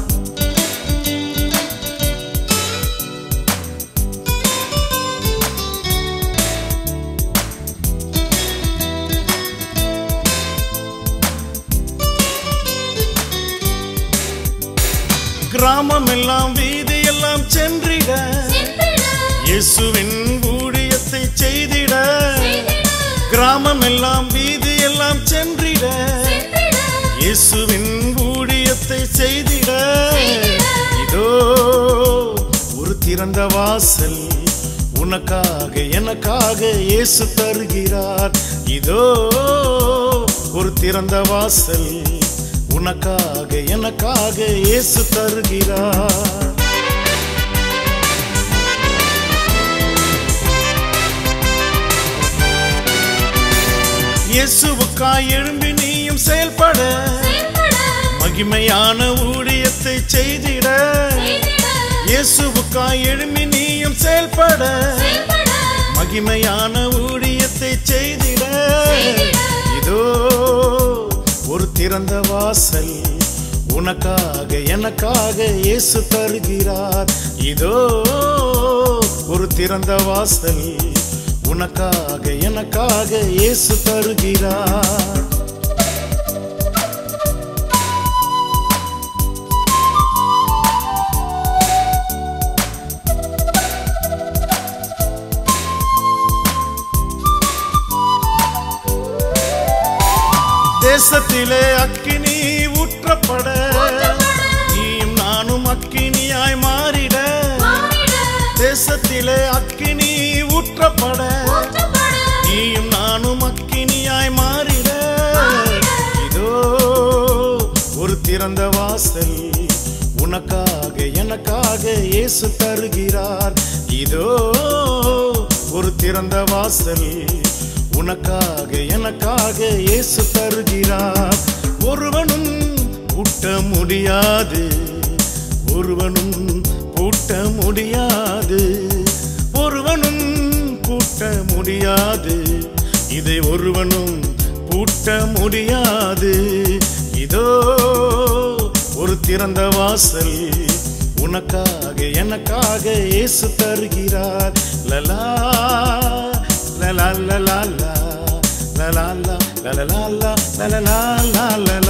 கிராமம் எல்லாம் வீதி எல்லாம் சென்றிட இயேசுவின் ஊழியத்தை செய்திட கிராமம் எல்லாம் வீதி எல்லாம் சென்றிட இயேசுவின் ஊழியத்தை செய்திட இதோ ஒரு திறந்த வாசல் உனக்காக எனக்காக இயேசு தருகிறார் இதோ ஒரு திறந்த வாசல் உனக்காக எனக்காக இயேசு தருகிறார் இயேசுவுக்காய் எழும்பி நீயும் செயல்பட மகிமையான ஊழியத்தை செய்திட இயேசுவுக்காய் எழும்பி நீயும் செயல்பட மகிமையான ஊழியத்தை செய்திட இதோ ஒரு திறந்த வாசல் உனக்காக எனக்காக இயேசு தருகிறார் இதோ ஒரு திறந்த வாசல் உனக்காக எனக்காக இயேசு தருகிறார் தேசத்திலே அக்கினி ஊற்றப்பட நீயும் நானும் அக்கினியாய் மாறிட தேசத்திலே அக்கினி ஊற்றப்பட நீயும் நானும் அக்கினியாய் மாறிட இதோ ஒரு திறந்த வாசல் உனக்காக எனக்காக இயேசு தருகிறார் இதோ ஒரு திறந்த வாசல் உனக்காக எனக்காக இயேசு தருகிறார் ஒருவனும் பூட்ட முடியாது ஒருவனும் பூட்ட முடியாது ஒருவனும் பூட்ட முடியாது இதை ஒருவனும் பூட்ட முடியாது இதோ ஒரு திறந்த வாசல் உனக்காக எனக்காக இயேசு தருகிறார் லலா la la la la la la la la la la la la la la la